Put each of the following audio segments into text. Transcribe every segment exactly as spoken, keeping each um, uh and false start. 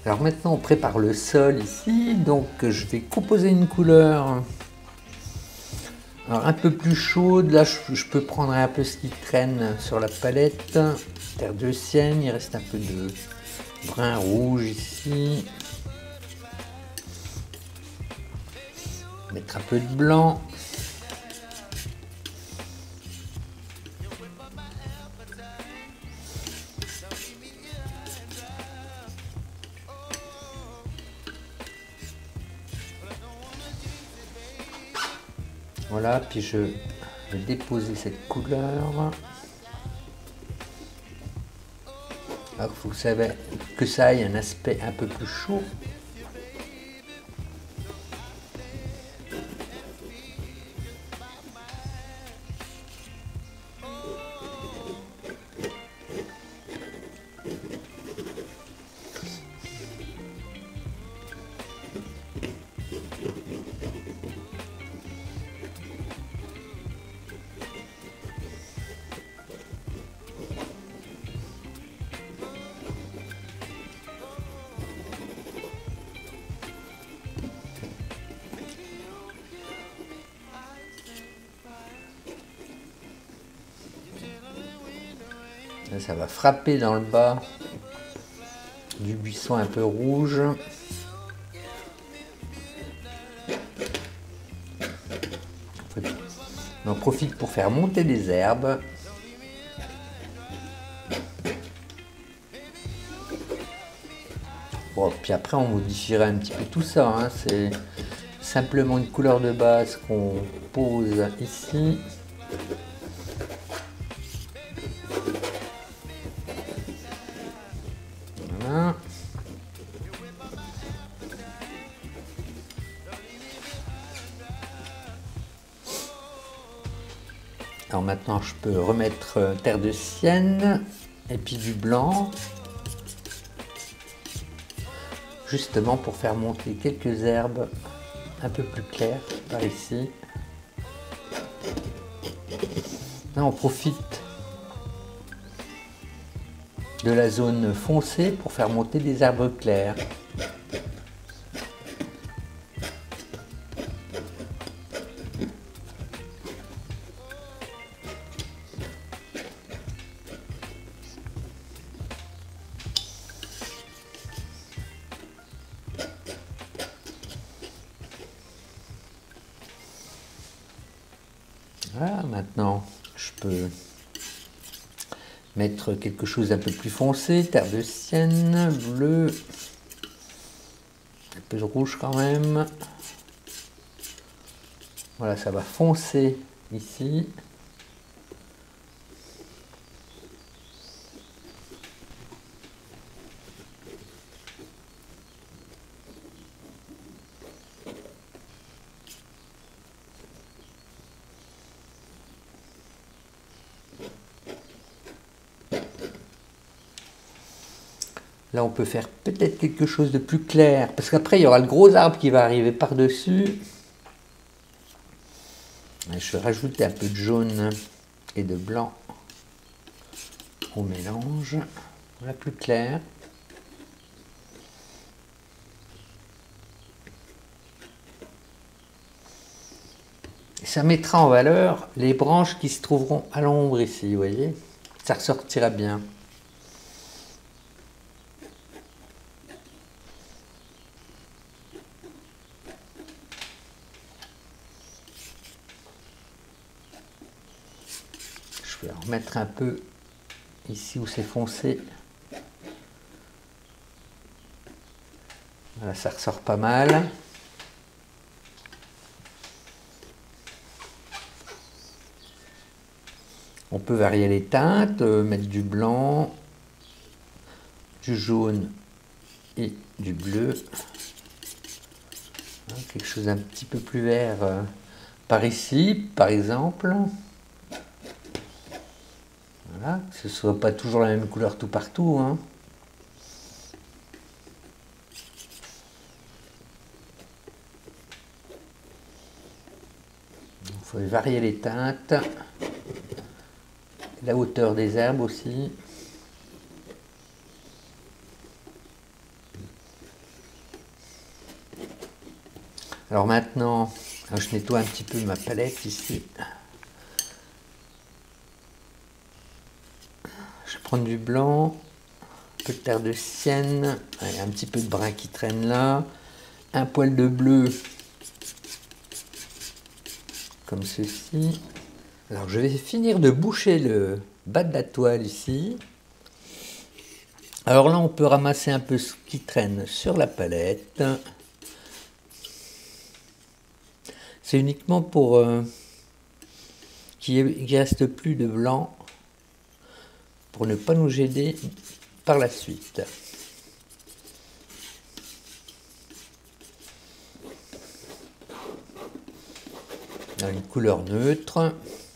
Alors maintenant on prépare le sol ici, donc je vais composer une couleur alors, un peu plus chaude. Là je, je peux prendre un peu ce qui traîne sur la palette. Terre de sienne, il reste un peu de brun rouge ici. Mettre un peu de blanc. Voilà, puis je vais déposer cette couleur. Alors il faut que ça, que ça ait un aspect un peu plus chaud. Là, ça va frapper dans le bas du buisson un peu rouge. On en profite pour faire monter des herbes. Bon, puis après on modifiera un petit peu tout ça, hein. C'est simplement une couleur de base qu'on pose ici. Voilà. Alors maintenant je peux remettre terre de sienne et puis du blanc. Justement pour faire monter quelques herbes un peu plus claires par ici. Là on profite de la zone foncée pour faire monter des herbes claires. Voilà, maintenant je peux mettre quelque chose d'un peu plus foncé, terre de sienne, bleu, un peu de rouge quand même. Voilà, ça va foncer ici. Là, on peut faire peut-être quelque chose de plus clair, parce qu'après, il y aura le gros arbre qui va arriver par-dessus. Je vais rajouter un peu de jaune et de blanc au mélange. Voilà, plus clair. Et ça mettra en valeur les branches qui se trouveront à l'ombre ici, vous voyez. Ça ressortira bien. Je vais en remettre un peu ici où c'est foncé. Voilà, ça ressort pas mal. On peut varier les teintes, euh, mettre du blanc, du jaune et du bleu. Hein, quelque chose d'un petit peu plus vert euh, par ici, par exemple. Voilà, que ce ne soit pas toujours la même couleur tout partout, hein. Il faut varier les teintes, la hauteur des herbes aussi. Alors maintenant, je nettoie un petit peu ma palette ici. Je vais prendre du blanc, un peu de terre de sienne, un petit peu de brun qui traîne là, un poil de bleu, comme ceci. Alors je vais finir de boucher le bas de la toile ici. Alors là, on peut ramasser un peu ce qui traîne sur la palette. C'est uniquement pour euh, qu'il ne reste plus de blanc, pour ne pas nous gêner par la suite. Dans une couleur neutre.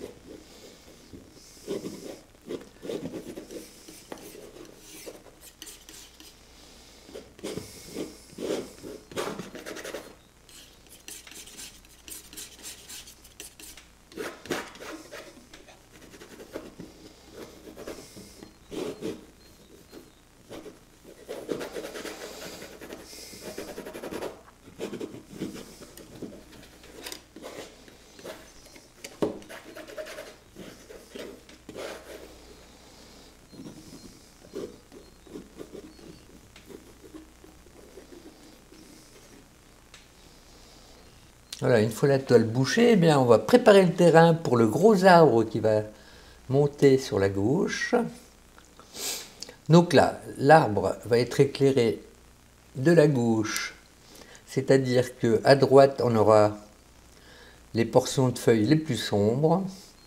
Voilà, une fois la toile bouchée, eh bien, on va préparer le terrain pour le gros arbre qui va monter sur la gauche. Donc là, l'arbre va être éclairé de la gauche, c'est-à-dire qu'à droite, on aura les portions de feuilles les plus sombres.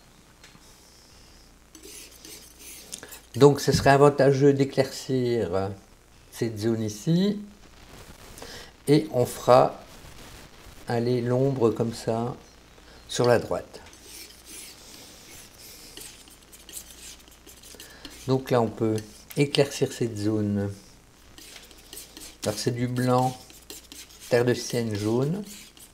Donc ce serait avantageux d'éclaircir cette zone ici, et on fera aller l'ombre comme ça sur la droite. Donc là on peut éclaircir cette zone. Alors c'est du blanc, terre de sienne jaune.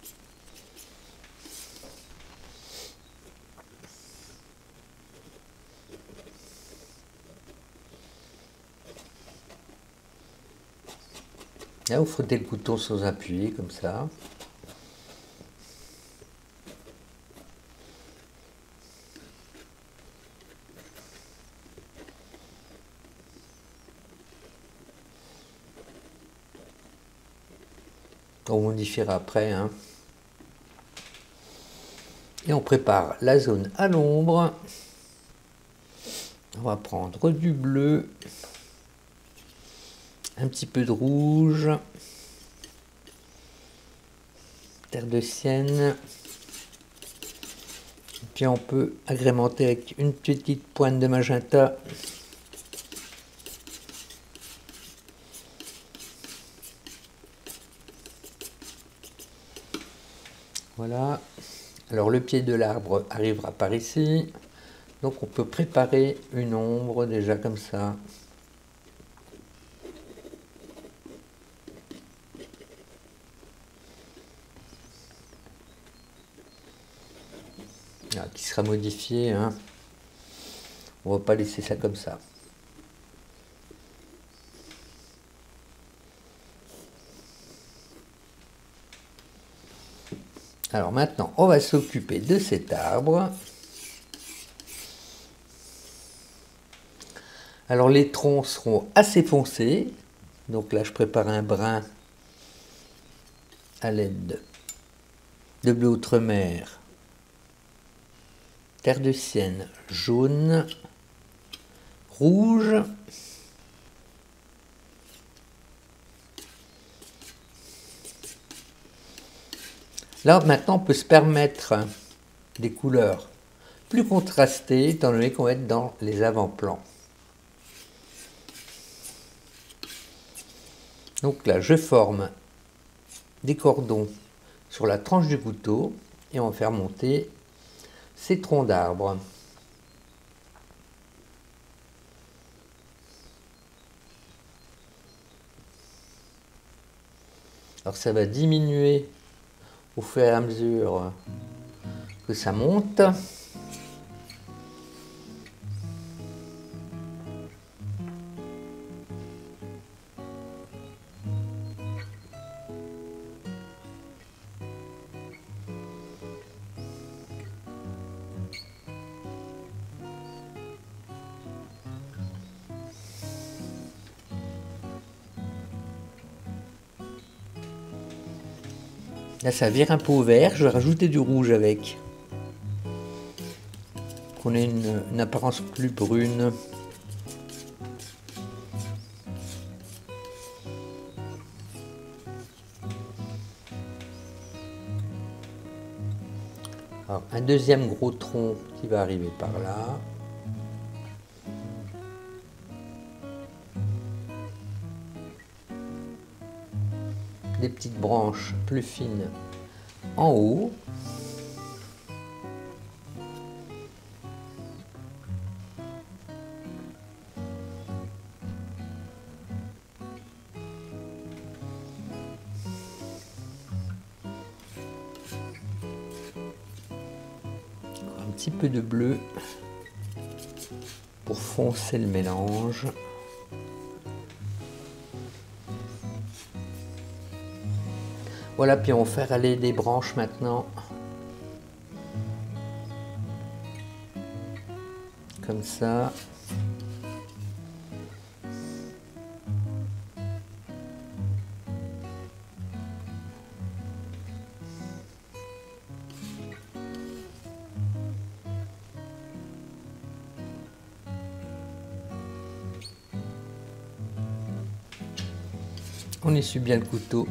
Là vous frottez le couteau sans appuyer comme ça. On modifiera après, hein. Et on prépare la zone à l'ombre. On va prendre du bleu, un petit peu de rouge, terre de sienne. Et puis on peut agrémenter avec une petite pointe de magenta. Voilà. Alors le pied de l'arbre arrivera par ici. Donc on peut préparer une ombre déjà comme ça. Ah, qui sera modifiée, hein. On va pas laisser ça comme ça. Alors maintenant, on va s'occuper de cet arbre. Alors les troncs seront assez foncés. Donc là, je prépare un brin à l'aide de bleu outre-mer, terre de sienne jaune, rouge. Là, maintenant, on peut se permettre des couleurs plus contrastées, étant donné qu'on va être dans les avant-plans. Donc là, je forme des cordons sur la tranche du couteau et on va faire monter ces troncs d'arbres. Alors ça va diminuer au fur et à mesure que ça monte. Là, ça vire un peu au vert. Je vais rajouter du rouge avec. Qu'on ait une, une apparence plus brune. Alors, un deuxième gros tronc qui va arriver par là. Des petites branches plus fines en haut. Un petit peu de bleu pour foncer le mélange. Voilà, puis on va faire aller des branches maintenant. Comme ça. On essuie bien le couteau.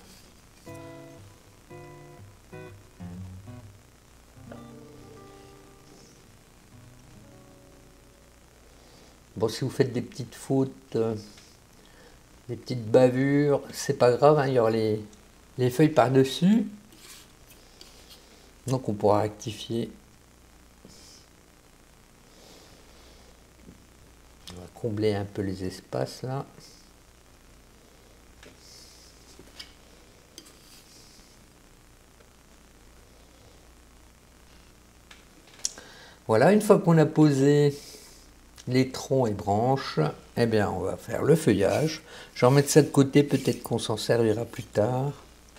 Bon, si vous faites des petites fautes, euh, des petites bavures, c'est pas grave, hein, il y aura les, les feuilles par-dessus. Donc on pourra rectifier. On va combler un peu les espaces là. Voilà, une fois qu'on a posé les troncs et branches, eh bien on va faire le feuillage. Je vais remettre ça de côté, peut-être qu'on s'en servira plus tard.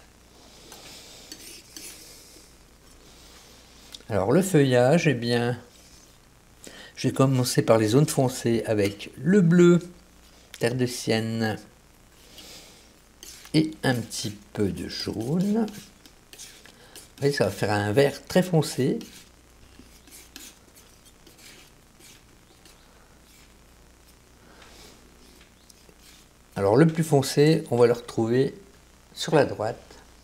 Alors le feuillage, eh bien, je vais commencer par les zones foncées avec le bleu, terre de sienne et un petit peu de jaune. Vous voyez, ça va faire un vert très foncé. Alors le plus foncé, on va le retrouver sur la droite.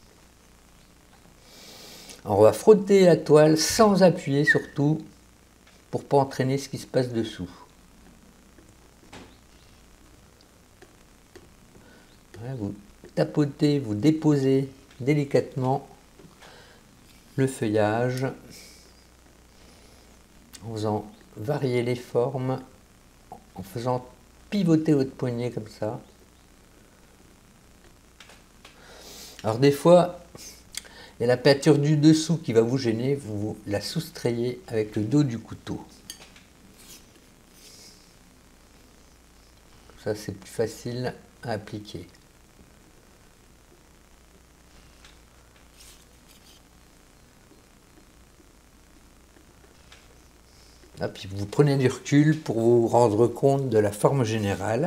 Alors, on va frotter la toile sans appuyer surtout pour ne pas entraîner ce qui se passe dessous. Voilà, vous tapotez, vous déposez délicatement le feuillage en faisant varier les formes, en faisant pivoter votre poignet comme ça. Alors des fois, il y a la peinture du dessous qui va vous gêner, vous la soustrayez avec le dos du couteau. Ça c'est plus facile à appliquer. Là, puis vous prenez du recul pour vous rendre compte de la forme générale.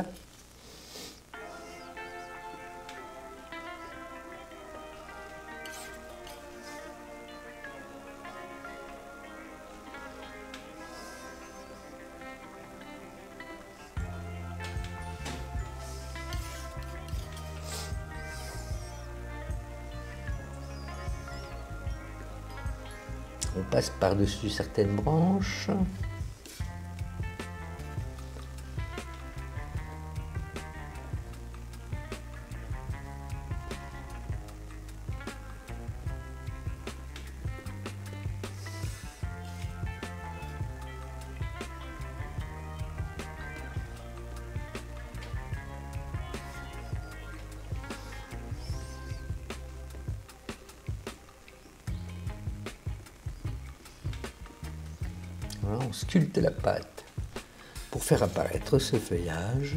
On passe par-dessus certaines branches. Voilà, on sculpte la pâte pour faire apparaître ce feuillage.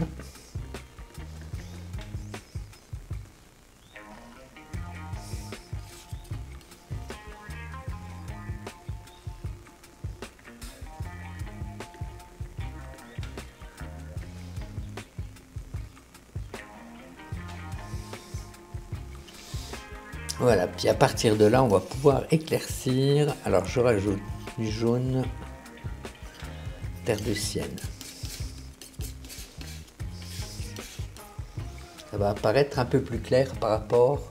Voilà, puis à partir de là, on va pouvoir éclaircir. Alors je rajoute du jaune, terre de sienne. Ça va apparaître un peu plus clair par rapport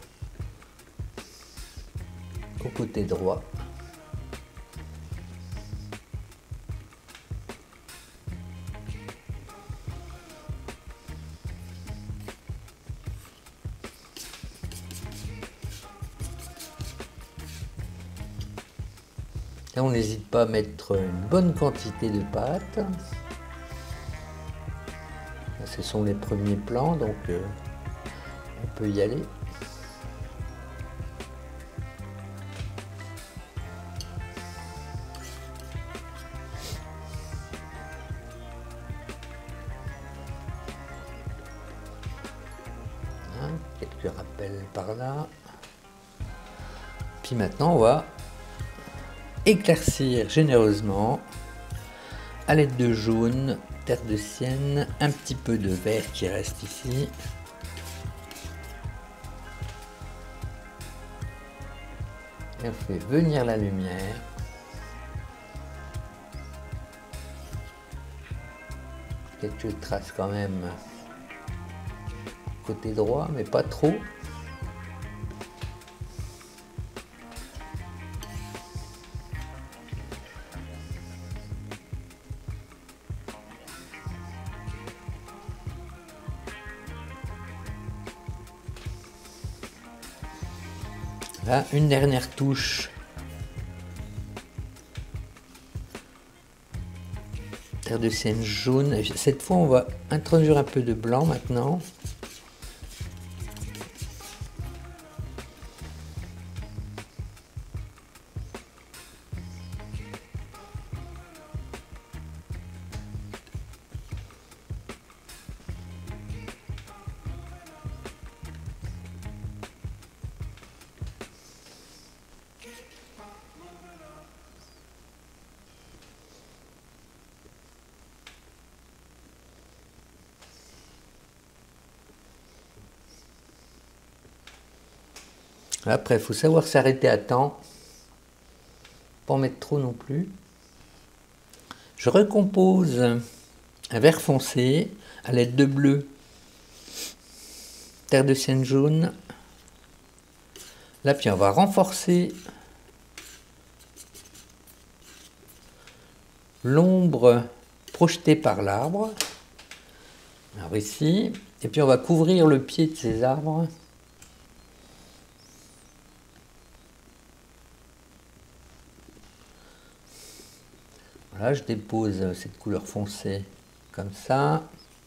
au côté droit. Là, on n'hésite pas à mettre une bonne quantité de pâte. Là, ce sont les premiers plans, donc euh, on peut y aller. Hein, quelques rappels par là. Puis maintenant, on va éclaircir généreusement à l'aide de jaune, terre de sienne, un petit peu de vert qui reste ici. Et on fait venir la lumière. Quelques traces quand même côté droit, mais pas trop. Là, une dernière touche. Terre de sienne jaune. Cette fois, on va introduire un peu de blanc maintenant. Après, il faut savoir s'arrêter à temps, pas en mettre trop non plus. Je recompose un vert foncé à l'aide de bleu, terre de sienne jaune. Là, puis on va renforcer l'ombre projetée par l'arbre. Alors ici, et puis on va couvrir le pied de ces arbres. Voilà, je dépose cette couleur foncée comme ça.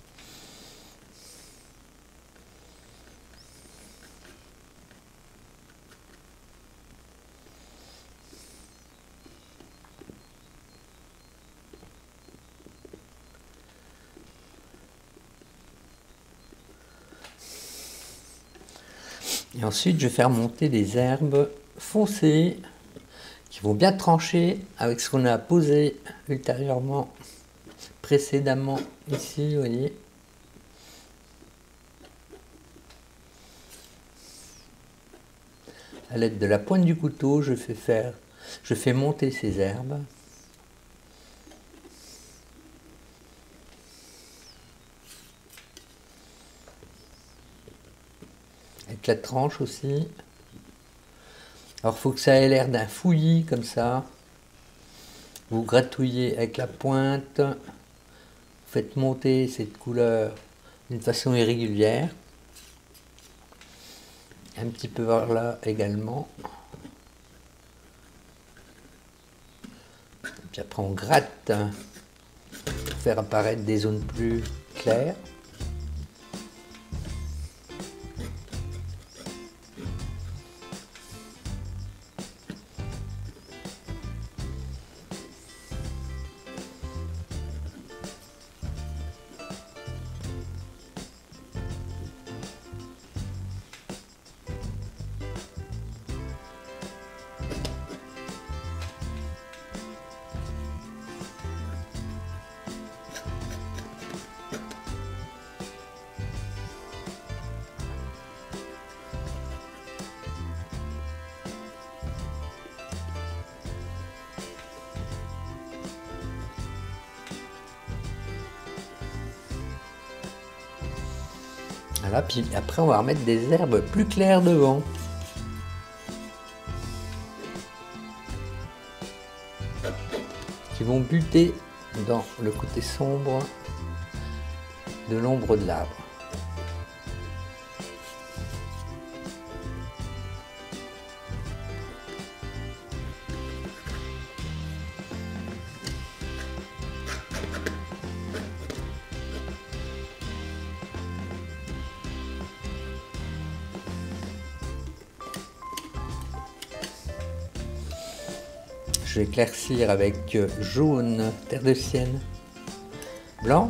Et ensuite, je vais faire monter des herbes foncées qui vont bien trancher avec ce qu'on a posé ultérieurement, précédemment ici, vous voyez. À l'aide de la pointe du couteau, je fais faire, je fais monter ces herbes. Avec la tranche aussi. Alors il faut que ça ait l'air d'un fouillis comme ça. Vous gratouillez avec la pointe. Vous faites monter cette couleur d'une façon irrégulière. Un petit peu vers là également. Puis après on gratte pour faire apparaître des zones plus claires. Voilà, puis après on va remettre des herbes plus claires devant. Qui vont buter dans le côté sombre de l'ombre de l'arbre. Je vais éclaircir avec jaune, terre de sienne, blanc.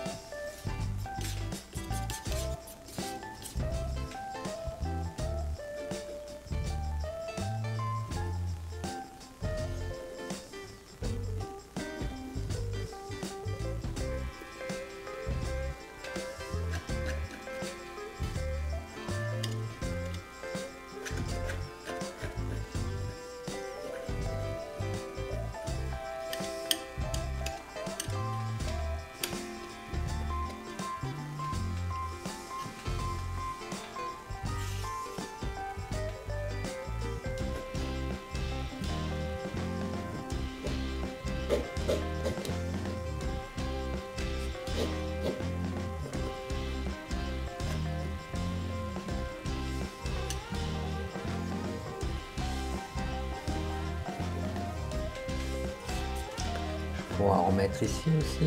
On va en remettre ici aussi.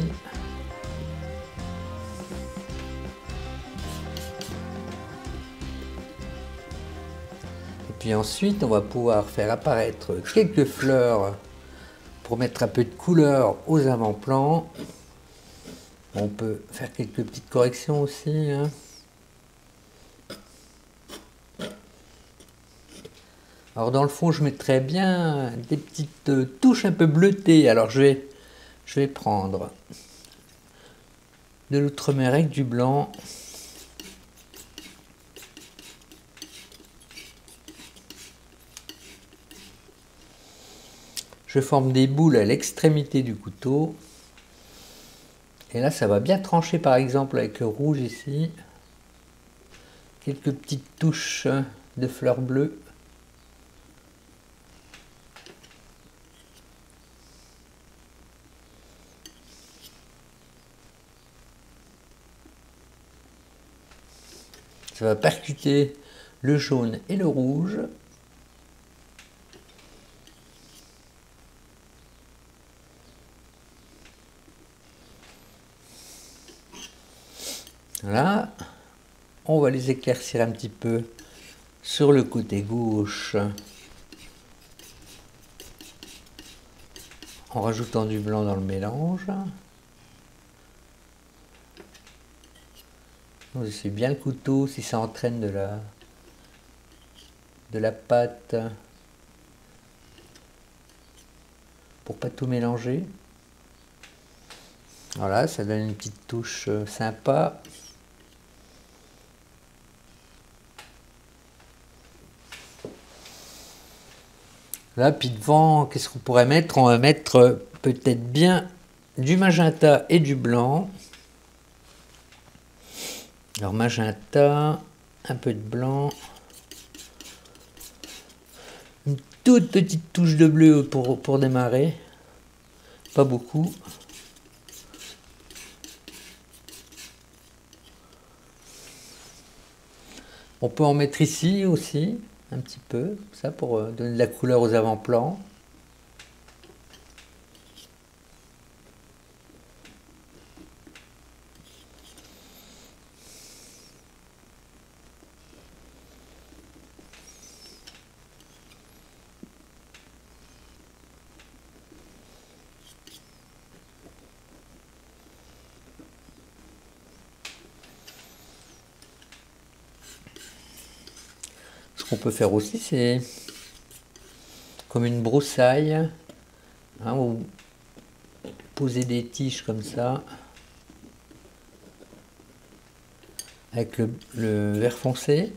Et puis ensuite, on va pouvoir faire apparaître quelques fleurs pour mettre un peu de couleur aux avant-plans. On peut faire quelques petites corrections aussi, hein. Alors dans le fond, je mettrais bien des petites touches un peu bleutées. Alors je vais, je vais prendre de l'outre-mer avec du blanc. Je forme des boules à l'extrémité du couteau. Et là, ça va bien trancher par exemple avec le rouge ici. Quelques petites touches de fleurs bleues. Ça va percuter le jaune et le rouge. Voilà. On va les éclaircir un petit peu sur le côté gauche en rajoutant du blanc dans le mélange. C'est bien le couteau si ça entraîne de la, de la pâte pour pas tout mélanger. Voilà, ça donne une petite touche sympa. Là, puis devant, qu'est-ce qu'on pourrait mettre? On va mettre peut-être bien du magenta et du blanc. Alors magenta, un peu de blanc, une toute petite touche de bleu pour, pour démarrer, pas beaucoup. On peut en mettre ici aussi, un petit peu, ça pour donner de la couleur aux avant-plans. Ce qu'on peut faire aussi, c'est comme une broussaille, hein, ou poser des tiges comme ça, avec le, le vert foncé.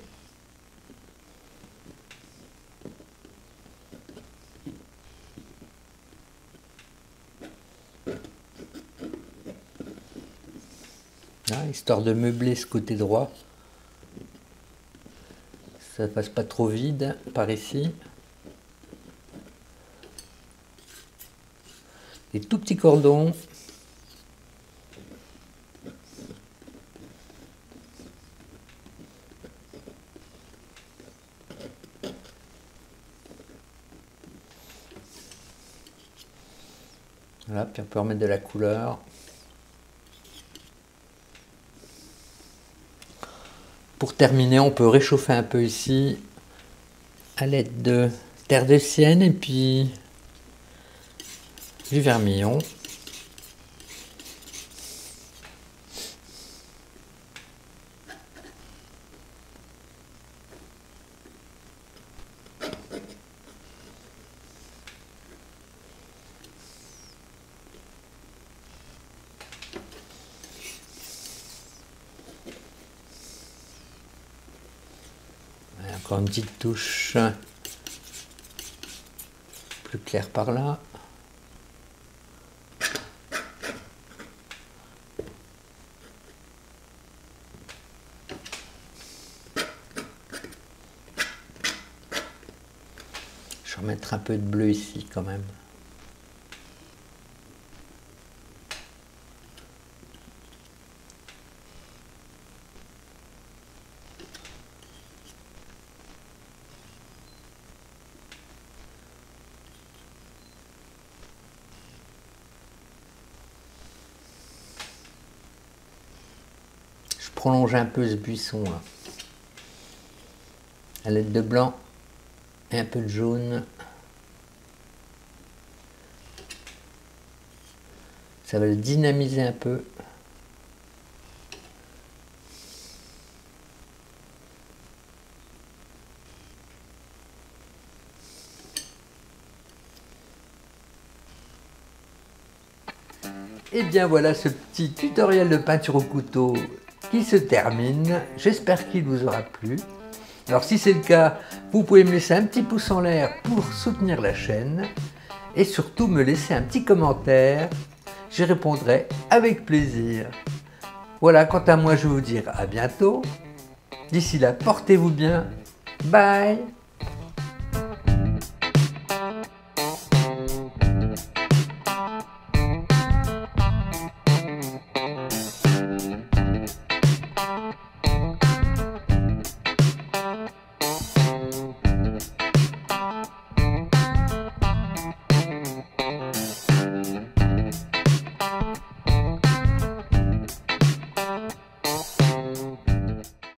Là, histoire de meubler ce côté droit ça ne passe pas trop vide par ici. Des tout petits cordons. Voilà, puis on peut remettre de la couleur. Pour terminer, on peut réchauffer un peu ici à l'aide de terre de sienne et puis du vermillon. Encore une petite touche plus claire par là. Je vais remettre un peu de bleu ici quand même. Prolonger un peu ce buisson là. À l'aide de blanc et un peu de jaune. Ça va le dynamiser un peu. Et bien voilà ce petit tutoriel de peinture au couteau qui se termine. J'espère qu'il vous aura plu. Alors si c'est le cas, vous pouvez me laisser un petit pouce en l'air pour soutenir la chaîne et surtout me laisser un petit commentaire. J'y répondrai avec plaisir. Voilà, quant à moi, je vais vous dire à bientôt. D'ici là, portez-vous bien. Bye!